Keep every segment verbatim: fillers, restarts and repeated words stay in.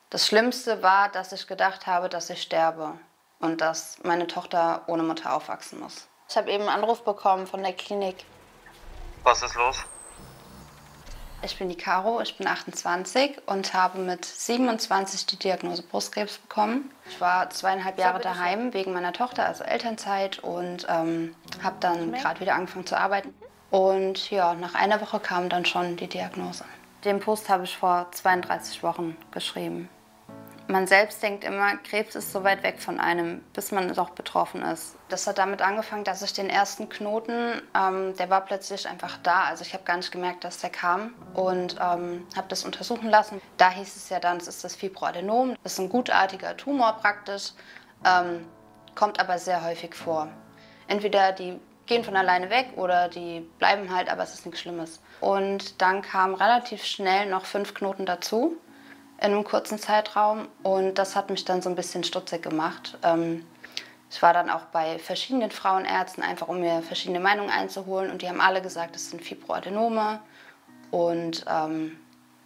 Das Schlimmste war, dass ich gedacht habe, dass ich sterbe und dass meine Tochter ohne Mutter aufwachsen muss. Ich habe eben einen Anruf bekommen von der Klinik. Was ist los? Ich bin die Caro, ich bin achtundzwanzig und habe mit siebenundzwanzig die Diagnose Brustkrebs bekommen. Ich war zweieinhalb Jahre daheim wegen meiner Tochter, also Elternzeit, und ähm, habe dann gerade wieder angefangen zu arbeiten. Und ja, nach einer Woche kam dann schon die Diagnose. Den Post habe ich vor zweiunddreißig Wochen geschrieben. Man selbst denkt immer, Krebs ist so weit weg von einem, bis man doch betroffen ist. Das hat damit angefangen, dass ich den ersten Knoten, ähm, der war plötzlich einfach da. Also ich habe gar nicht gemerkt, dass der kam, und ähm, habe das untersuchen lassen. Da hieß es ja dann, es ist das Fibroadenom. Das ist ein gutartiger Tumor praktisch, ähm, kommt aber sehr häufig vor. Entweder die gehen von alleine weg oder die bleiben halt, aber es ist nichts Schlimmes. Und dann kamen relativ schnell noch fünf Knoten dazu in einem kurzen Zeitraum, und das hat mich dann so ein bisschen stutzig gemacht. Ähm, ich war dann auch bei verschiedenen Frauenärzten, einfach um mir verschiedene Meinungen einzuholen, und die haben alle gesagt, es sind Fibroadenome. Und ähm,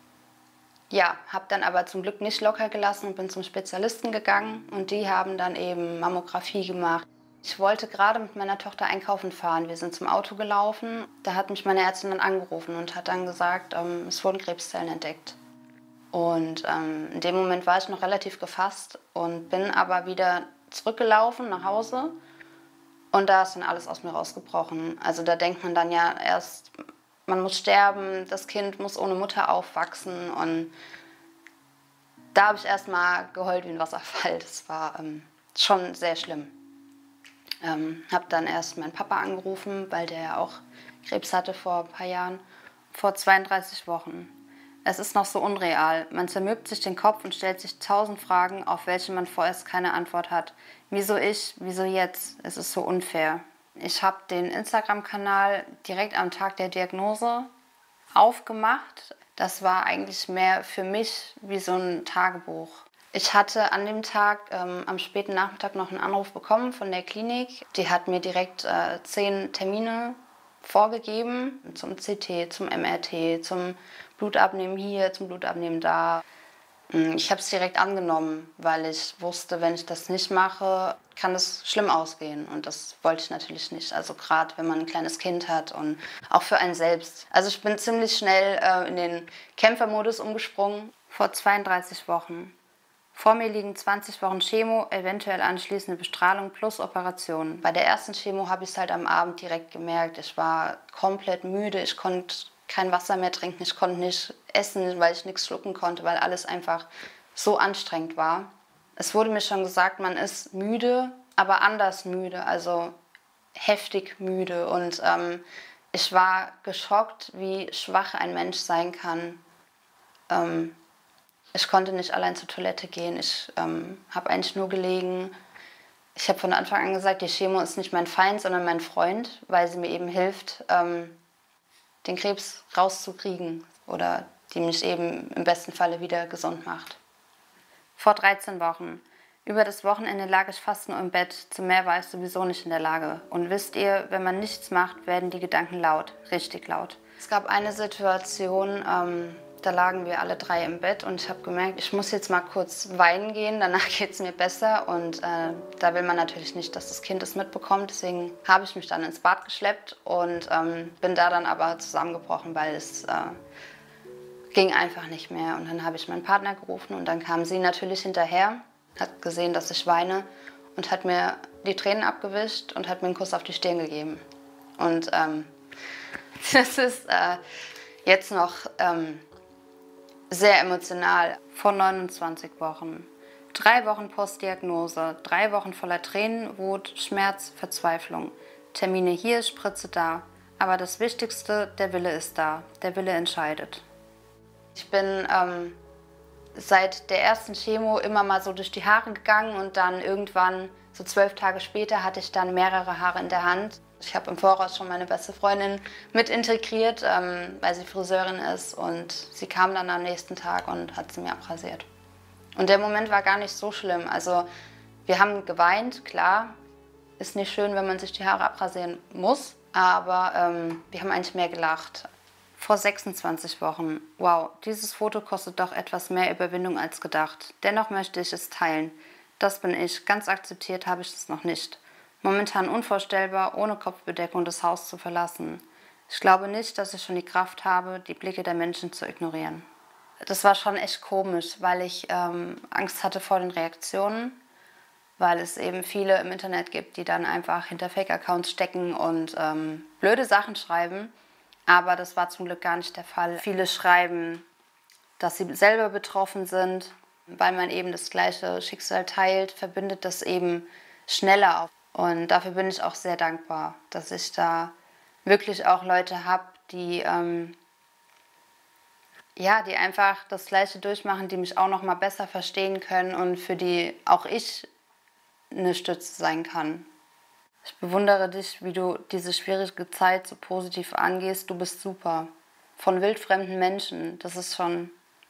ja, habe dann aber zum Glück nicht locker gelassen und bin zum Spezialisten gegangen, und die haben dann eben Mammographie gemacht. Ich wollte gerade mit meiner Tochter einkaufen fahren. Wir sind zum Auto gelaufen. Da hat mich meine Ärztin dann angerufen und hat dann gesagt, ähm, es wurden Krebszellen entdeckt. Und ähm, in dem Moment war ich noch relativ gefasst und bin aber wieder zurückgelaufen nach Hause, und da ist dann alles aus mir rausgebrochen. Also da denkt man dann ja erst, man muss sterben, das Kind muss ohne Mutter aufwachsen, und da habe ich erst mal geheult wie ein Wasserfall. Das war ähm, schon sehr schlimm. Ähm, habe dann erst meinen Papa angerufen, weil der ja auch Krebs hatte vor ein paar Jahren, vor zweiunddreißig Wochen. Es ist noch so unreal. Man zermürbt sich den Kopf und stellt sich tausend Fragen, auf welche man vorerst keine Antwort hat. Wieso ich? Wieso jetzt? Es ist so unfair. Ich habe den Instagram-Kanal direkt am Tag der Diagnose aufgemacht. Das war eigentlich mehr für mich wie so ein Tagebuch. Ich hatte an dem Tag, ähm, am späten Nachmittag, noch einen Anruf bekommen von der Klinik. Die hat mir direkt äh, zehn Termine vorgegeben, zum C T, zum M R T, zum Blutabnehmen hier, zum Blutabnehmen da. Ich habe es direkt angenommen, weil ich wusste, wenn ich das nicht mache, kann es schlimm ausgehen. Und das wollte ich natürlich nicht. Also gerade wenn man ein kleines Kind hat, und auch für einen selbst. Also ich bin ziemlich schnell äh, in den Kämpfermodus umgesprungen. Vor zweiunddreißig Wochen. Vor mir liegen zwanzig Wochen Chemo, eventuell anschließende Bestrahlung plus Operation. Bei der ersten Chemo habe ich es halt am Abend direkt gemerkt. Ich war komplett müde, ich konnte kein Wasser mehr trinken, ich konnte nicht essen, weil ich nichts schlucken konnte, weil alles einfach so anstrengend war. Es wurde mir schon gesagt, man ist müde, aber anders müde, also heftig müde. Und ähm, ich war geschockt, wie schwach ein Mensch sein kann. Ähm, Ich konnte nicht allein zur Toilette gehen. Ich ähm, habe eigentlich nur gelegen. Ich habe von Anfang an gesagt, die Chemo ist nicht mein Feind, sondern mein Freund, weil sie mir eben hilft, ähm, den Krebs rauszukriegen, oder die mich eben im besten Falle wieder gesund macht. Vor dreizehn Wochen. Über das Wochenende lag ich fast nur im Bett. Zu mehr war ich sowieso nicht in der Lage. Und wisst ihr, wenn man nichts macht, werden die Gedanken laut, richtig laut. Es gab eine Situation, ähm, da lagen wir alle drei im Bett, und ich habe gemerkt, ich muss jetzt mal kurz weinen gehen, danach geht es mir besser. Und äh, da will man natürlich nicht, dass das Kind es mitbekommt. Deswegen habe ich mich dann ins Bad geschleppt und ähm, bin da dann aber zusammengebrochen, weil es äh, ging einfach nicht mehr. Und dann habe ich meinen Partner gerufen, und dann kam sie natürlich hinterher, hat gesehen, dass ich weine, und hat mir die Tränen abgewischt und hat mir einen Kuss auf die Stirn gegeben. Und ähm, das ist äh, jetzt noch ähm, sehr emotional. Vor neunundzwanzig Wochen. Drei Wochen Postdiagnose, drei Wochen voller Tränen, Wut, Schmerz, Verzweiflung. Termine hier, Spritze da. Aber das Wichtigste, der Wille ist da. Der Wille entscheidet. Ich bin ähm, seit der ersten Chemo immer mal so durch die Haare gegangen, und dann irgendwann, so zwölf Tage später, hatte ich dann mehrere Haare in der Hand. Ich habe im Voraus schon meine beste Freundin mit integriert, ähm, weil sie Friseurin ist, und sie kam dann am nächsten Tag und hat sie mir abrasiert. Und der Moment war gar nicht so schlimm. Also wir haben geweint, klar, ist nicht schön, wenn man sich die Haare abrasieren muss, aber ähm, wir haben eigentlich mehr gelacht. Vor sechsundzwanzig Wochen. Wow, dieses Foto kostet doch etwas mehr Überwindung als gedacht. Dennoch möchte ich es teilen. Das bin ich. Ganz akzeptiert habe ich es noch nicht. Momentan unvorstellbar, ohne Kopfbedeckung das Haus zu verlassen. Ich glaube nicht, dass ich schon die Kraft habe, die Blicke der Menschen zu ignorieren. Das war schon echt komisch, weil ich ähm, Angst hatte vor den Reaktionen, weil es eben viele im Internet gibt, die dann einfach hinter Fake-Accounts stecken und ähm, blöde Sachen schreiben. Aber das war zum Glück gar nicht der Fall. Viele schreiben, dass sie selber betroffen sind, weil man eben das gleiche Schicksal teilt, verbindet das eben schneller auf. Und dafür bin ich auch sehr dankbar, dass ich da wirklich auch Leute habe, die, ähm, ja, die einfach das Gleiche durchmachen, die mich auch noch mal besser verstehen können und für die auch ich eine Stütze sein kann. Ich bewundere dich, wie du diese schwierige Zeit so positiv angehst. Du bist super. Von wildfremden Menschen, das ist schon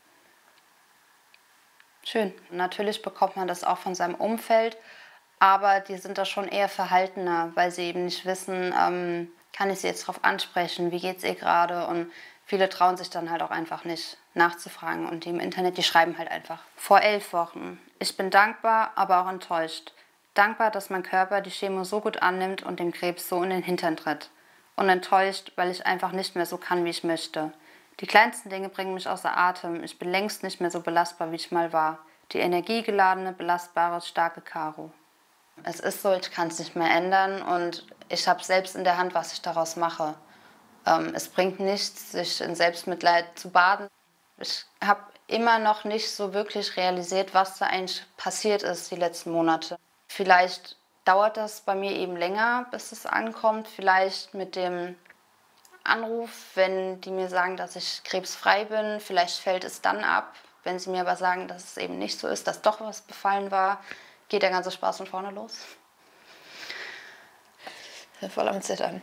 schön. Natürlich bekommt man das auch von seinem Umfeld, aber die sind da schon eher verhaltener, weil sie eben nicht wissen, ähm, kann ich sie jetzt darauf ansprechen, wie geht's ihr gerade? Und viele trauen sich dann halt auch einfach nicht nachzufragen. Und die im Internet, die schreiben halt einfach. Vor elf Wochen. Ich bin dankbar, aber auch enttäuscht. Dankbar, dass mein Körper die Chemo so gut annimmt und dem Krebs so in den Hintern tritt. Und enttäuscht, weil ich einfach nicht mehr so kann, wie ich möchte. Die kleinsten Dinge bringen mich außer Atem. Ich bin längst nicht mehr so belastbar, wie ich mal war. Die energiegeladene, belastbare, starke Caro. Es ist so, ich kann es nicht mehr ändern und ich habe selbst in der Hand, was ich daraus mache. Ähm, es bringt nichts, sich in Selbstmitleid zu baden. Ich habe immer noch nicht so wirklich realisiert, was da eigentlich passiert ist die letzten Monate. Vielleicht dauert das bei mir eben länger, bis es ankommt. Vielleicht mit dem Anruf, wenn die mir sagen, dass ich krebsfrei bin. Vielleicht fällt es dann ab. Wenn sie mir aber sagen, dass es eben nicht so ist, dass doch was befallen war, geht der ganze Spaß von vorne los. Ich bin voll am Zittern.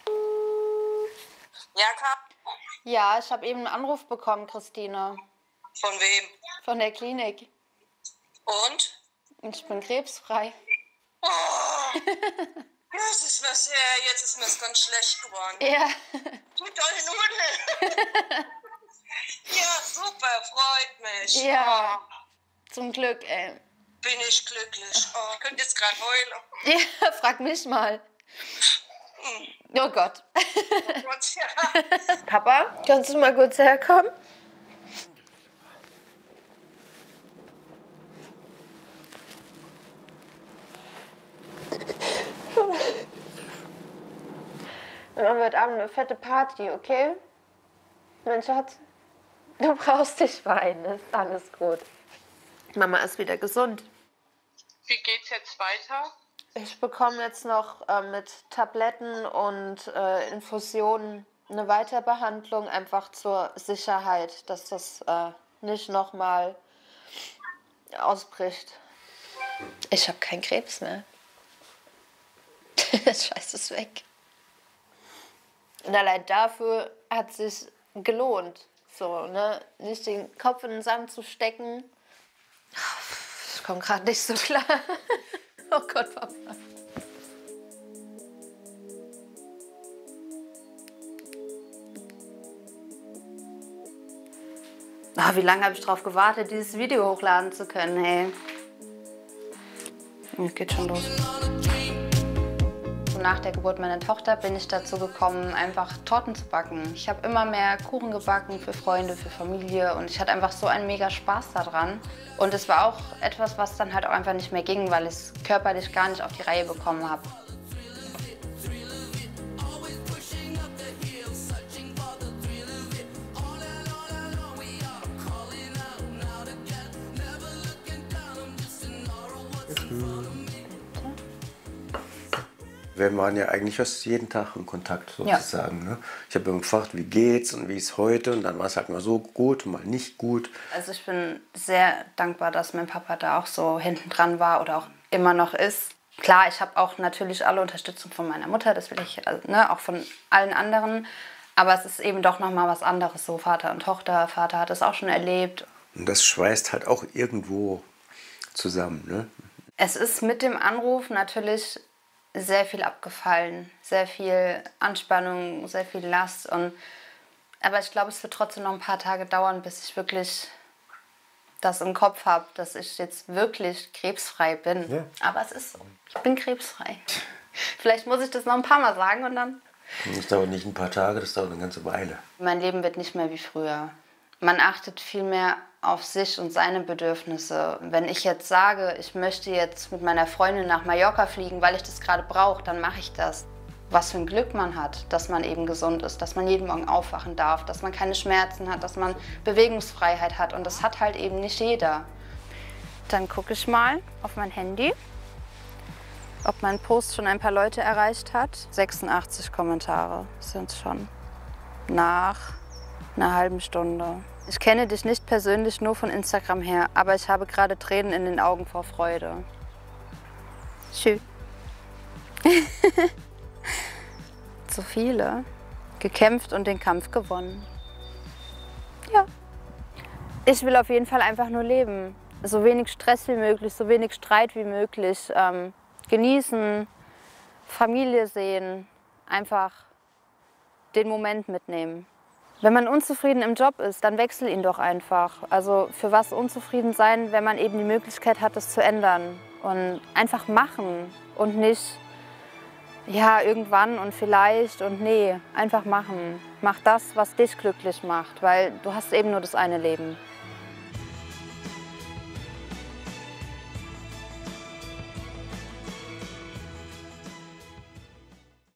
Ja, klar. Ja, ich habe eben einen Anruf bekommen, Christine. Von wem? Von der Klinik. Und? Und ich bin krebsfrei. Oh, jetzt ist mir's, ja, jetzt ist mir's ganz schlecht geworden. Ja. Du tolle Nudel. Ja, super, freut mich. Ja. Oh, Zum Glück, ey. bin ich glücklich. Oh, ich könnte jetzt gerade heulen. Ja, frag mich mal. Oh Gott. Oh Gott, ja. Papa, kannst du mal kurz herkommen? Wir machen heute Abend eine fette Party, okay? Mein Schatz, du brauchst nicht weinen, ist alles gut. Mama ist wieder gesund. Wie geht's jetzt weiter? Ich bekomme jetzt noch äh, mit Tabletten und äh, Infusionen eine Weiterbehandlung, einfach zur Sicherheit, dass das äh, nicht nochmal ausbricht. Ich habe keinen Krebs mehr. Das Scheiß ist weg. Und allein dafür hat es sich gelohnt, so, ne? Nicht den Kopf in den Sand zu stecken. Ich komme gerade nicht so klar. Oh Gott, Papa. Oh, wie lange habe ich darauf gewartet, dieses Video hochladen zu können, hey. Es geht schon los. Nach der Geburt meiner Tochter bin ich dazu gekommen, einfach Torten zu backen. Ich habe immer mehr Kuchen gebacken für Freunde, für Familie und ich hatte einfach so einen mega Spaß daran. Und es war auch etwas, was dann halt auch einfach nicht mehr ging, weil ich es körperlich gar nicht auf die Reihe bekommen habe. Wir waren ja eigentlich fast jeden Tag in Kontakt sozusagen. Ja. Ne? Ich habe ihn gefragt, wie geht's und wie ist heute, und dann war es halt mal so gut und mal nicht gut. Also ich bin sehr dankbar, dass mein Papa da auch so hinten dran war oder auch immer noch ist. Klar, ich habe auch natürlich alle Unterstützung von meiner Mutter, das will ich, also, ne, auch von allen anderen. Aber es ist eben doch nochmal was anderes, so Vater und Tochter. Vater hat es auch schon erlebt. Und das schweißt halt auch irgendwo zusammen. Ne? Es ist mit dem Anruf natürlich sehr viel abgefallen, sehr viel Anspannung, sehr viel Last. Und Aber ich glaube, es wird trotzdem noch ein paar Tage dauern, bis ich wirklich das im Kopf habe, dass ich jetzt wirklich krebsfrei bin. Ja. Aber es ist so. Ich bin krebsfrei. Vielleicht muss ich das noch ein paar Mal sagen und dann... Das dauert nicht ein paar Tage, das dauert eine ganze Weile. Mein Leben wird nicht mehr wie früher. Man achtet viel mehr auf sich und seine Bedürfnisse. Wenn ich jetzt sage, ich möchte jetzt mit meiner Freundin nach Mallorca fliegen, weil ich das gerade brauche, dann mache ich das. Was für ein Glück man hat, dass man eben gesund ist, dass man jeden Morgen aufwachen darf, dass man keine Schmerzen hat, dass man Bewegungsfreiheit hat. Und das hat halt eben nicht jeder. Dann gucke ich mal auf mein Handy, ob mein Post schon ein paar Leute erreicht hat. sechsundachtzig Kommentare sind es schon. Nach einer halben Stunde. Ich kenne dich nicht persönlich, nur von Instagram her, aber ich habe gerade Tränen in den Augen vor Freude. Tschüss. So viele. Gekämpft und den Kampf gewonnen. Ja. Ich will auf jeden Fall einfach nur leben. So wenig Stress wie möglich, so wenig Streit wie möglich. Ähm, genießen, Familie sehen, einfach den Moment mitnehmen. Wenn man unzufrieden im Job ist, dann wechsel ihn doch einfach. Also für was unzufrieden sein, wenn man eben die Möglichkeit hat, das zu ändern. Und einfach machen und nicht, ja, irgendwann und vielleicht und nee, einfach machen. Mach das, was dich glücklich macht, weil du hast eben nur das eine Leben.